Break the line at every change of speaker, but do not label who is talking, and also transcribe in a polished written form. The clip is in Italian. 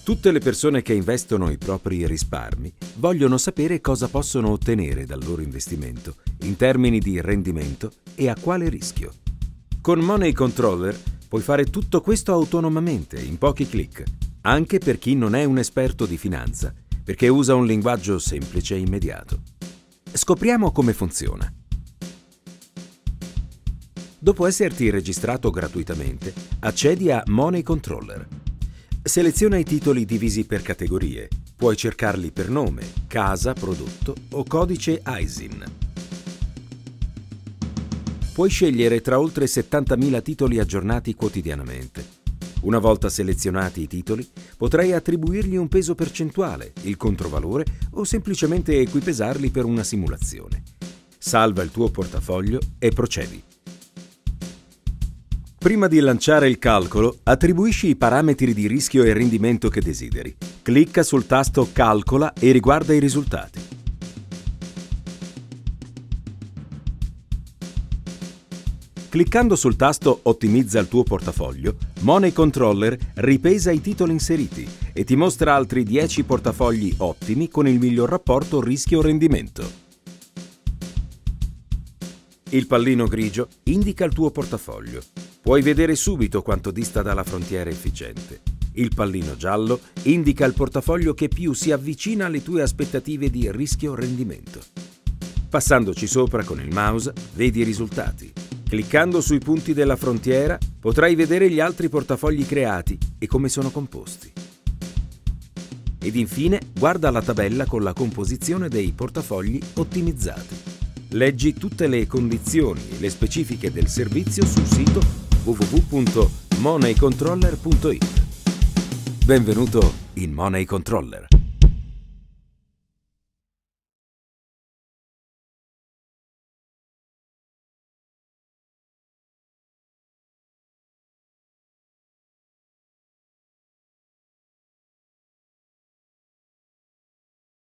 Tutte le persone che investono i propri risparmi vogliono sapere cosa possono ottenere dal loro investimento in termini di rendimento e a quale rischio. Con Money Controller puoi fare tutto questo autonomamente, in pochi clic, anche per chi non è un esperto di finanza, perché usa un linguaggio semplice e immediato. Scopriamo come funziona. Dopo esserti registrato gratuitamente, accedi a Money Controller. Seleziona i titoli divisi per categorie. Puoi cercarli per nome, casa, prodotto o codice ISIN. Puoi scegliere tra oltre 70.000 titoli aggiornati quotidianamente. Una volta selezionati i titoli, potrai attribuirgli un peso percentuale, il controvalore o semplicemente equipesarli per una simulazione. Salva il tuo portafoglio e procedi. Prima di lanciare il calcolo, attribuisci i parametri di rischio e rendimento che desideri. Clicca sul tasto Calcola e riguarda i risultati. Cliccando sul tasto Ottimizza il tuo portafoglio, Money Controller ripesa i titoli inseriti e ti mostra altri 10 portafogli ottimi con il miglior rapporto rischio-rendimento. Il pallino grigio indica il tuo portafoglio. Puoi vedere subito quanto dista dalla frontiera efficiente. Il pallino giallo indica il portafoglio che più si avvicina alle tue aspettative di rischio-rendimento. Passandoci sopra con il mouse, vedi i risultati. Cliccando sui punti della frontiera, potrai vedere gli altri portafogli creati e come sono composti. Ed infine, guarda la tabella con la composizione dei portafogli ottimizzati. Leggi tutte le condizioni e le specifiche del servizio sul sito www.moneycontroller.it. Benvenuto in Money Controller.